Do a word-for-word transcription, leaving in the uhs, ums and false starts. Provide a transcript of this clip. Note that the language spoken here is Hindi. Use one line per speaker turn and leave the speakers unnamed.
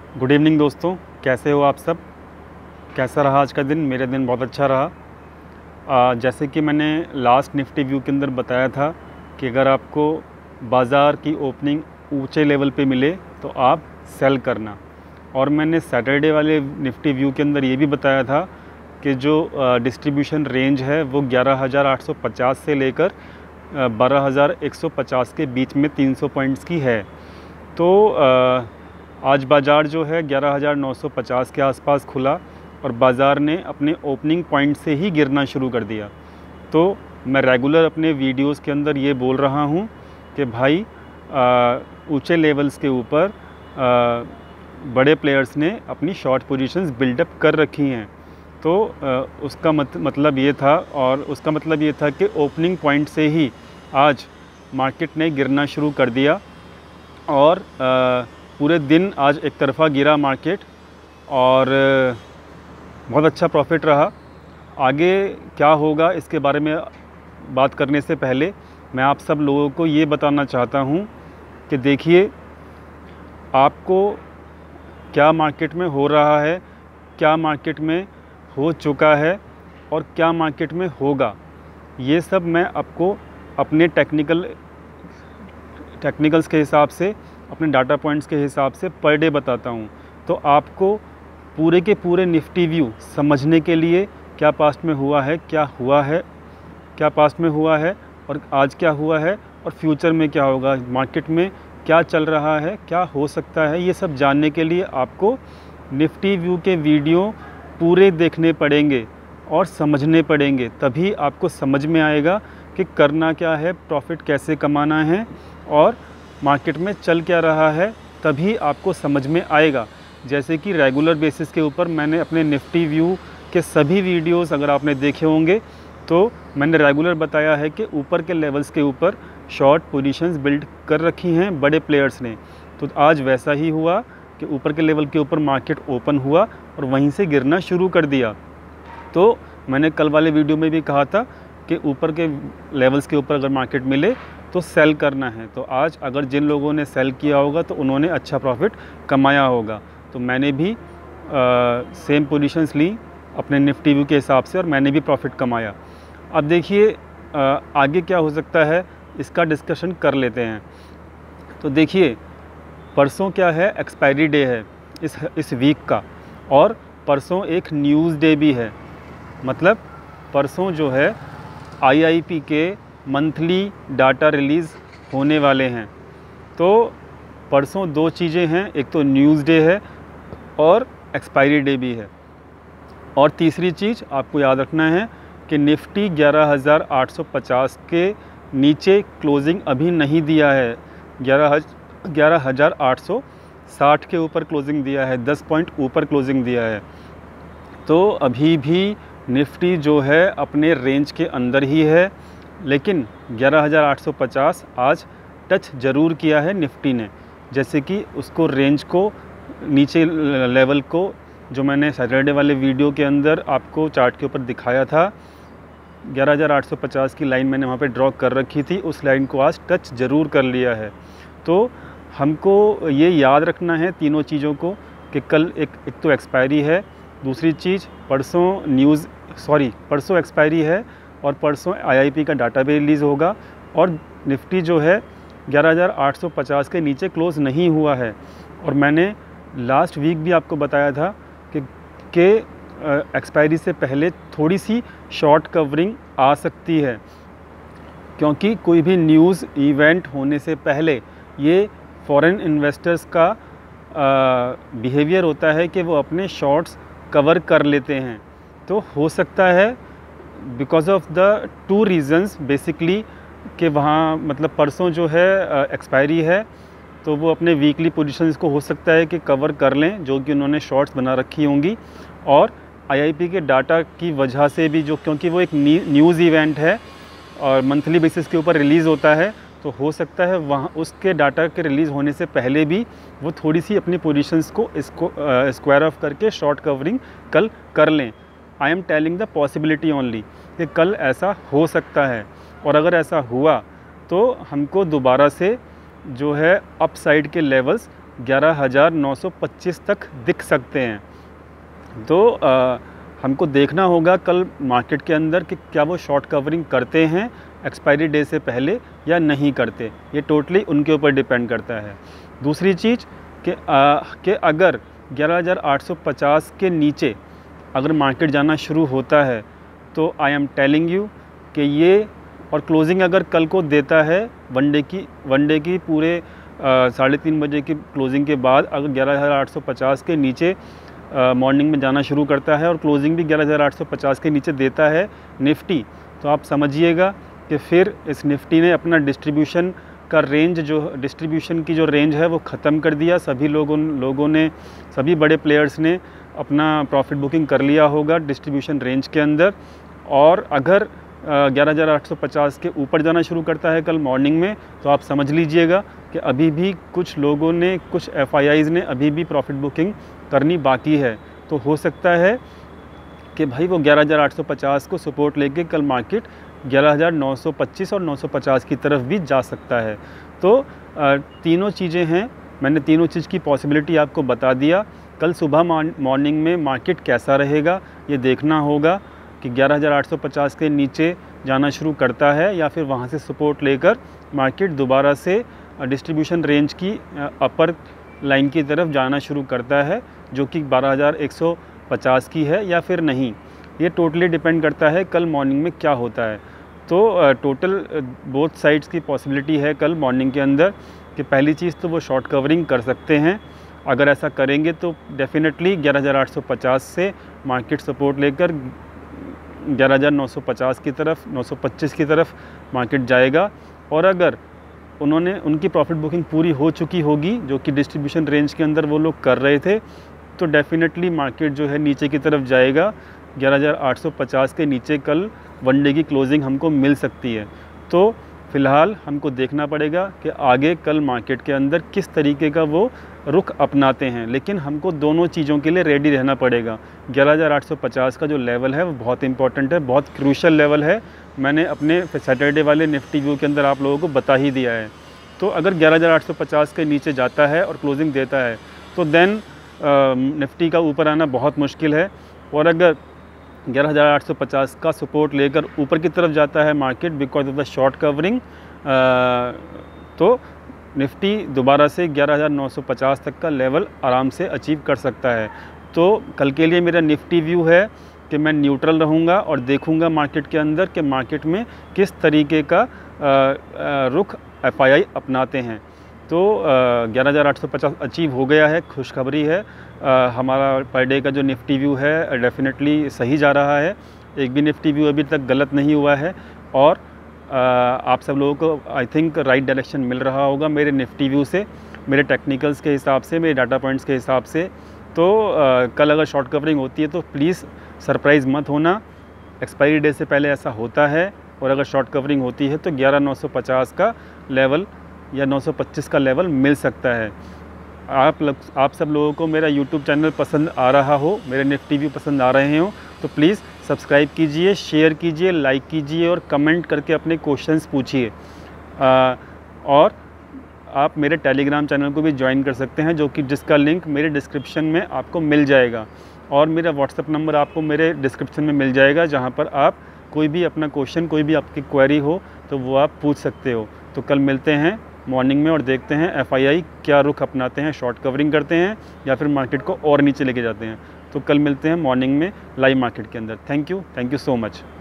गुड इवनिंग दोस्तों, कैसे हो आप सब। कैसा रहा आज का दिन। मेरा दिन बहुत अच्छा रहा। आ, जैसे कि मैंने लास्ट निफ्टी व्यू के अंदर बताया था कि अगर आपको बाज़ार की ओपनिंग ऊंचे लेवल पे मिले तो आप सेल करना। और मैंने सैटरडे वाले निफ्टी व्यू के अंदर ये भी बताया था कि जो डिस्ट्रीब्यूशन रेंज है वो ग्यारह हज़ार आठ सौ पचास से लेकर बारह हज़ार एक सौ पचास के बीच में तीन सौ पॉइंट्स की है। तो आ, आज बाज़ार जो है ग्यारह हज़ार नौ सौ पचास के आसपास खुला और बाज़ार ने अपने ओपनिंग पॉइंट से ही गिरना शुरू कर दिया। तो मैं रेगुलर अपने वीडियोस के अंदर ये बोल रहा हूँ कि भाई ऊंचे लेवल्स के ऊपर बड़े प्लेयर्स ने अपनी शॉर्ट पोजीशंस बिल्डअप कर रखी हैं। तो आ, उसका मत, मतलब ये था और उसका मतलब ये था कि ओपनिंग पॉइंट से ही आज मार्केट ने गिरना शुरू कर दिया और आ, पूरे दिन आज एक तरफ़ा गिरा मार्केट और बहुत अच्छा प्रॉफिट रहा। आगे क्या होगा इसके बारे में बात करने से पहले मैं आप सब लोगों को ये बताना चाहता हूँ कि देखिए, आपको क्या मार्केट में हो रहा है, क्या मार्केट में हो चुका है और क्या मार्केट में होगा, ये सब मैं आपको अपने टेक्निकल टेक्निकल्स के हिसाब से, अपने डाटा पॉइंट्स के हिसाब से पर डे बताता हूँ। तो आपको पूरे के पूरे निफ्टी व्यू समझने के लिए क्या पास्ट में हुआ है, क्या हुआ है, क्या पास्ट में हुआ है और आज क्या हुआ है और फ्यूचर में क्या होगा, मार्केट में क्या चल रहा है, क्या हो सकता है, ये सब जानने के लिए आपको निफ्टी व्यू के वीडियो पूरे देखने पड़ेंगे और समझने पड़ेंगे। तभी आपको समझ में आएगा कि करना क्या है, प्रॉफिट कैसे कमाना है और मार्केट में चल क्या रहा है, तभी आपको समझ में आएगा। जैसे कि रेगुलर बेसिस के ऊपर मैंने अपने निफ्टी व्यू के सभी वीडियोस अगर आपने देखे होंगे तो मैंने रेगुलर बताया है कि ऊपर के लेवल्स के ऊपर शॉर्ट पोजीशंस बिल्ड कर रखी हैं बड़े प्लेयर्स ने। तो आज वैसा ही हुआ कि ऊपर के लेवल के ऊपर मार्केट ओपन हुआ और वहीं से गिरना शुरू कर दिया। तो मैंने कल वाले वीडियो में भी कहा था कि ऊपर के लेवल्स के ऊपर अगर मार्केट मिले तो सेल करना है। तो आज अगर जिन लोगों ने सेल किया होगा तो उन्होंने अच्छा प्रॉफिट कमाया होगा। तो मैंने भी आ, सेम पोजीशंस ली अपने निफ्टी व्यू के हिसाब से और मैंने भी प्रॉफिट कमाया। अब देखिए आगे क्या हो सकता है, इसका डिस्कशन कर लेते हैं। तो देखिए, परसों क्या है, एक्सपायरी डे है इस इस वीक का, और परसों एक न्यूज़ डे भी है। मतलब परसों जो है आई आई पी के मंथली डाटा रिलीज़ होने वाले हैं। तो परसों दो चीज़ें हैं, एक तो न्यूज़ डे है और एक्सपायरी डे भी है। और तीसरी चीज़ आपको याद रखना है कि निफ्टी ग्यारह हज़ार आठ सौ पचास के नीचे क्लोजिंग अभी नहीं दिया है। ग्यारह ग्यारह हज़ार आठ सौ साठ के ऊपर क्लोजिंग दिया है, दस पॉइंट ऊपर क्लोजिंग दिया है। तो अभी भी निफ्टी जो है अपने रेंज के अंदर ही है, लेकिन ग्यारह हज़ार आठ सौ पचास आज टच ज़रूर किया है निफ्टी ने। जैसे कि उसको रेंज को, नीचे लेवल को, जो मैंने सैटरडे वाले वीडियो के अंदर आपको चार्ट के ऊपर दिखाया था, ग्यारह हज़ार आठ सौ पचास की लाइन मैंने वहाँ पे ड्रॉ कर रखी थी, उस लाइन को आज टच ज़रूर कर लिया है। तो हमको ये याद रखना है तीनों चीज़ों को कि कल एक एक तो एक्सपायरी है, दूसरी चीज़ परसों न्यूज़ सॉरी परसों एक्सपायरी है और परसों आई आई पी का डाटा भी रिलीज़ होगा, और निफ्टी जो है ग्यारह हज़ार आठ सौ पचास के नीचे क्लोज़ नहीं हुआ है। और मैंने लास्ट वीक भी आपको बताया था कि के एक्सपायरी से पहले थोड़ी सी शॉर्ट कवरिंग आ सकती है, क्योंकि कोई भी न्यूज़ इवेंट होने से पहले ये फॉरेन इन्वेस्टर्स का बिहेवियर होता है कि वो अपने शॉर्ट्स कवर कर लेते हैं। तो हो सकता है because of the two reasons basically कि वहाँ मतलब परसों जो है एक्सपायरी है, तो वो अपने वीकली पोजीशंस को हो सकता है कि कवर कर लें जो कि उन्होंने शॉर्ट्स बना रखी होंगी। और आई आई पी के डाटा की वजह से भी, जो क्योंकि वो एक न्यूज़ इवेंट है और मंथली बेसिस के ऊपर रिलीज़ होता है, तो हो सकता है वहाँ उसके डाटा के रिलीज़ होने से पहले भी वो थोड़ी सी अपनी पोजीशंस को इसको स्क्वायर ऑफ करके शॉर्ट कवरिंग कल कर लें। I am telling the possibility only कि कल ऐसा हो सकता है, और अगर ऐसा हुआ तो हमको दोबारा से जो है अपसाइड के लेवल्स ग्यारह हज़ार नौ सौ पच्चीस तक दिख सकते हैं। तो आ, हमको देखना होगा कल मार्केट के अंदर कि क्या वो शॉर्ट कवरिंग करते हैं एक्सपायरी डे से पहले या नहीं करते, ये टोटली उनके ऊपर डिपेंड करता है। दूसरी चीज़ कि कि अगर ग्यारह हज़ार आठ सौ पचास के नीचे अगर मार्केट जाना शुरू होता है तो आई एम टेलिंग यू कि ये और क्लोजिंग अगर कल को देता है वन डे की वन डे की पूरे साढ़े तीन बजे की क्लोजिंग के बाद अगर ग्यारह हज़ार आठ सौ पचास के नीचे मॉर्निंग में जाना शुरू करता है और क्लोजिंग भी ग्यारह हज़ार आठ सौ पचास के नीचे देता है निफ्टी, तो आप समझिएगा कि फिर इस निफ्टी ने अपना डिस्ट्रीब्यूशन का रेंज जो डिस्ट्रीब्यूशन की जो रेंज है वो ख़त्म कर दिया। सभी लोगों लोगों ने सभी बड़े प्लेयर्स ने अपना प्रॉफिट बुकिंग कर लिया होगा डिस्ट्रीब्यूशन रेंज के अंदर। और अगर ग्यारह हज़ार आठ सौ पचास के ऊपर जाना शुरू करता है कल मॉर्निंग में, तो आप समझ लीजिएगा कि अभी भी कुछ लोगों ने, कुछ एफ आई आईज़ ने अभी भी प्रॉफिट बुकिंग करनी बाकी है। तो हो सकता है कि भाई वो ग्यारह हज़ार आठ सौ पचास को सपोर्ट लेके कल मार्केट ग्यारह हज़ार नौ सौ पच्चीस और नौ सौ पचास की तरफ भी जा सकता है। तो तीनों चीज़ें हैं, मैंने तीनों चीज़ की पॉसिबिलिटी आपको बता दिया। कल सुबह मॉर्निंग में मार्केट कैसा रहेगा ये देखना होगा कि ग्यारह हज़ार आठ सौ पचास के नीचे जाना शुरू करता है या फिर वहाँ से सपोर्ट लेकर मार्केट दोबारा से डिस्ट्रीब्यूशन रेंज की अपर लाइन की तरफ जाना शुरू करता है जो कि बारह हज़ार एक सौ पचास की है या फिर नहीं। ये टोटली डिपेंड करता है कल मॉर्निंग में क्या होता है। तो टोटल बोथ साइड्स की पॉसिबिलिटी है कल मॉर्निंग के अंदर कि पहली चीज़ तो वो शॉर्ट कवरिंग कर सकते हैं। अगर ऐसा करेंगे तो डेफिनेटली ग्यारह हज़ार आठ सौ पचास से मार्केट सपोर्ट लेकर ग्यारह हज़ार नौ सौ पचास की तरफ, नौ सौ पच्चीस की तरफ मार्केट जाएगा। और अगर उन्होंने उनकी प्रॉफिट बुकिंग पूरी हो चुकी होगी जो कि डिस्ट्रीब्यूशन रेंज के अंदर वो लोग कर रहे थे, तो डेफिनेटली मार्केट जो है नीचे की तरफ जाएगा। ग्यारह हज़ार आठ सौ पचास के नीचे कल वन डे की क्लोजिंग हमको मिल सकती है। तो फ़िलहाल हमको देखना पड़ेगा कि आगे कल मार्केट के अंदर किस तरीके का वो रुख अपनाते हैं, लेकिन हमको दोनों चीज़ों के लिए रेडी रहना पड़ेगा। ग्यारह हज़ार आठ सौ पचास का जो लेवल है वो बहुत इंपॉर्टेंट है, बहुत क्रूशल लेवल है। मैंने अपने सैटरडे वाले निफ्टी व्यू के अंदर आप लोगों को बता ही दिया है। तो अगर ग्यारह हज़ार आठ सौ पचास के नीचे जाता है और क्लोजिंग देता है तो देन निफ्टी का ऊपर आना बहुत मुश्किल है। और अगर ग्यारह हज़ार आठ सौ पचास का सपोर्ट लेकर ऊपर की तरफ जाता है market because of the short covering, तो निफ्टी दोबारा से ग्यारह हज़ार नौ सौ पचास तक का लेवल आराम से अचीव कर सकता है। तो कल के लिए मेरा निफ्टी व्यू है कि मैं न्यूट्रल रहूँगा और देखूँगा मार्केट के अंदर कि मार्केट में किस तरीके का रुख एफ आई आई अपनाते हैं। तो ग्यारह हज़ार आठ सौ पचास अचीव हो गया है, खुशखबरी है। आ, हमारा पर डे का जो निफ्टी व्यू है डेफिनेटली सही जा रहा है, एक भी निफ्टी व्यू अभी तक गलत नहीं हुआ है। और आ, आप सब लोगों को आई थिंक राइट डायरेक्शन मिल रहा होगा मेरे निफ्टी व्यू से, मेरे टेक्निकल्स के हिसाब से, मेरे डाटा पॉइंट्स के हिसाब से। तो आ, कल अगर शॉर्ट कवरिंग होती है तो प्लीज़ सरप्राइज़ मत होना, एक्सपायरी डे से पहले ऐसा होता है। और अगर शॉर्ट कवरिंग होती है तो ग्यारह नौ सौ पचास का लेवल या नौ सौ पच्चीस का लेवल मिल सकता है। आप लग, आप सब लोगों को मेरा यूट्यूब चैनल पसंद आ रहा हो, मेरे निफ्टी व्यू पसंद आ रहे हो, तो प्लीज़ सब्सक्राइब कीजिए, शेयर कीजिए, लाइक कीजिए और कमेंट करके अपने क्वेश्चंस पूछिए। और आप मेरे टेलीग्राम चैनल को भी ज्वाइन कर सकते हैं जो कि जिसका लिंक मेरे डिस्क्रिप्शन में आपको मिल जाएगा। और मेरा व्हाट्सएप नंबर आपको मेरे डिस्क्रिप्शन में मिल जाएगा जहाँ पर आप कोई भी अपना क्वेश्चन, कोई भी आपकी क्वेरी हो तो वो आप पूछ सकते हो। तो कल मिलते हैं मॉर्निंग में और देखते हैं एफ आई आई क्या रुख अपनाते हैं, शॉर्ट कवरिंग करते हैं या फिर मार्केट को और नीचे लेके जाते हैं। तो कल मिलते हैं मॉर्निंग में लाइव मार्केट के अंदर। Thank you, thank you so much.